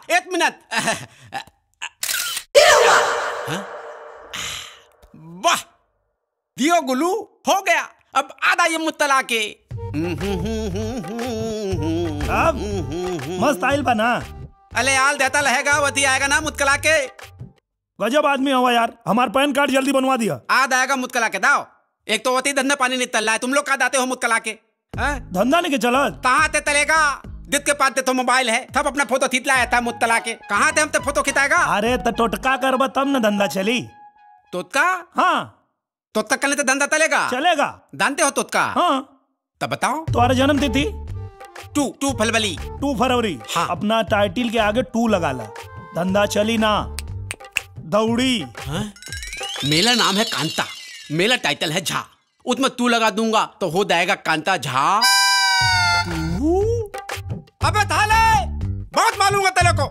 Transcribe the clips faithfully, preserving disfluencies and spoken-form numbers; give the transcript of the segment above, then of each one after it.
एक मिनट। वाह दियो गुलू, हो गया। अब आधा ये मुत्तला के। अब मस्त आइल बना। अले यार देता रहेगा वती आएगा ना मुत्कला के। गजब आदमी हुआ यार, हमार पैन कार्ड जल्दी बनवा दिया। आद आएगा मुत्कला के दाओ। एक तो वती धंधा पानी निकल रहा है, तुम लोग कहाँ दाते हो मुत्कला के? धंधा नहीं के चलत कहाँ ते तलेगा? दित के पास तो मोबाइल है, तब अपना फोटो खींच लाया था मुत्तला के। कहाँ थे हम ते फोटो खिंचाएगा? अरे तो टोटका करबा तब न धंधा चली। तोतका? हाँ तोतका करने तो धंधा चलेगा। चलेगा। जानते हो तोतका? हाँ तब बताओ। तुम्हारा जन्म तिथि टू टू फरवरी टू फरवरी। हाँ। अपना टाइटिल के आगे टू लगा ला, धंधा चली ना। दौड़ी। हाँ? मेरा नाम है कांता, मेरा टाइटल है झा। उसमें तू लगा दूंगा तो हो जाएगा कांता झा। अबे थाले बहुत मालूम है तेरे को।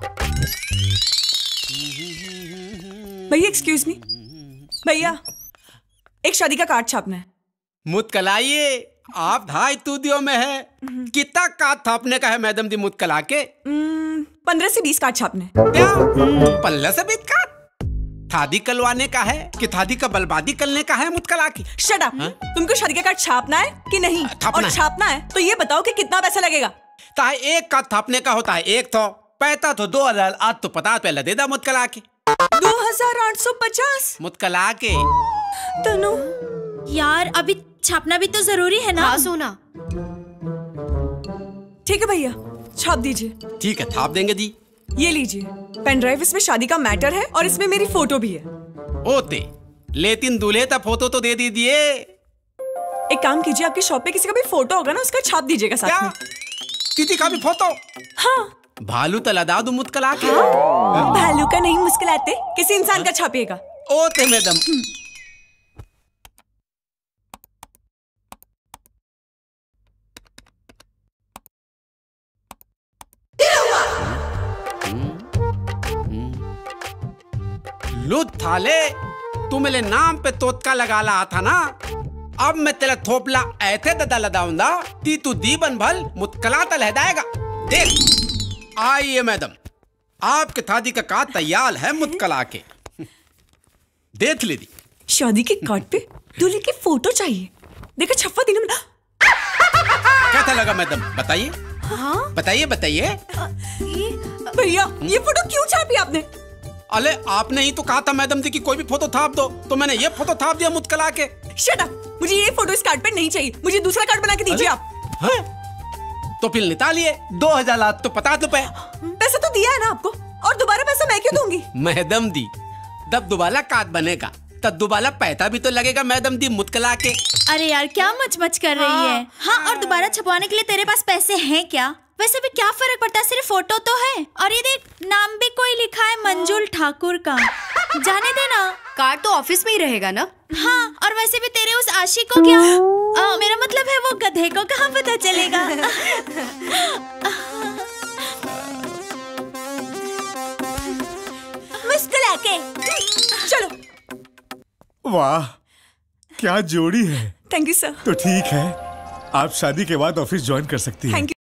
भैया एक्सक्यूज मी, भैया एक शादी का कार्ड छापना है। मुत्कलाइए, आप ढाई तूदियों में है। कितना कार्ड छापने का है मैडम दी मुत्कला के? पंद्रह से बीस कार्ड छापने। क्या पंद्रह से बीस कार्ड? शादी करवाने का है कि शादी का बर्बादी करने का है मुत्कला की? Shut up. तुमको शादी का कार्ड छापना है कि नहीं? छापना और है। छापना है तो ये बताओ कि कितना पैसा लगेगा? ताए एक कार्ड छापने का होता है एक तो पैसा तो दो हजार आज तो पचास पहले दे दा मुत्कला के। दो हजार आठ सौ पचास मुत्कला के। तनु यार अभी छापना भी तो जरूरी है ना। हाँ सोना। ठीक है भैया छाप दीजिए। ठीक है छाप देंगे जी। ये लीजिए पेन ड्राइव, इसमें शादी का मैटर है और इसमें मेरी फोटो भी है। ओते लेकिन दूल्हे तक फोटो तो दे दीजिए। एक काम कीजिए, आपकी शॉप पे किसी का भी फोटो होगा ना, उसका छाप दीजिएगा साथ क्या? में। किसी का भी फोटो? हाँ। भालू तो लदा दू मुत्कला के। भालू का नहीं, मुस्कुराते किसी इंसान का छापिएगा। ओते मैडम। लुत थाले, तू मेरे नाम पे तोतका लगा रहा था ना। अब मैं तेरा थोपला ऐसे ददा लदाऊंगा ती तू दीबन भल मुत्कला तल लहदाएगा। देख आइए मैडम, आपके शादी का कार्ड तैयार है मुत्कला के। देख लीजिए। शादी के कार्ड पे दूल्हे की फोटो चाहिए। देखो छप्पा दिन में। कैसा लगा मैडम बताइए? हाँ? बताइए बताइए। भैया ये फोटो क्यों छापी आपने? अरे आपने ही तो कहा था मैडम जी की कोई भी फोटो छाप दो, तो मैंने ये फोटो छाप दिया मुत्कला के। शट अप, मुझे ये फोटो इस कार्ड पे नहीं चाहिए, मुझे दूसरा कार्ड बना के दीजिए आप। हाँ? तो फिर निकालिए दो हजार लाख तो पचास रुपए। पैसा तो दिया है ना आपको, और दोबारा पैसा मैं क्यों दूंगी? मैडम दी जब दोबारा कार्ड बनेगा तब दोबारा पैसा भी तो लगेगा मैडम दी मुत्कला के। अरे यार क्या मच मच कर रही है। हाँ और दोबारा छपवाने के लिए तेरे पास पैसे हैं क्या? वैसे भी क्या फर्क पड़ता है, सिर्फ फोटो तो है। और ये देख नाम भी कोई लिखा है मंजुल ठाकुर का। जाने देना। कार्ड तो ऑफिस में ही रहेगा ना। हाँ और वैसे भी तेरे उस आशिक को क्या आ, मेरा मतलब है वो गधे को कहाँ पता चलेगा। मुस्कुरा के चलो। वाह क्या जोड़ी है। Thank you sir. तो ठीक है, आप शादी के बाद ऑफिस ज्वाइन कर सकती हैं। Thank you.